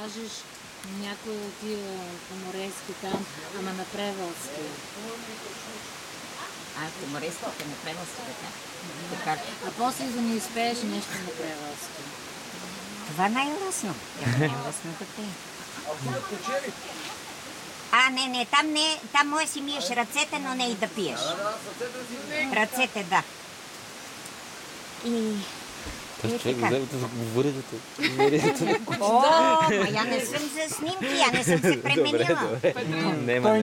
кажеш някой от тия поморейски там, ама на превалски. Поморейските на превалски, така. А после да не изпееш нещо на превалски. Това най-лесно. Най-лесно да пее. Не, там може си миеш ръцете, но не и да пиеш. Ръцете, да. И Човек, вземете да говорите. я не съм за снимки, я не съм се пременила. Добре.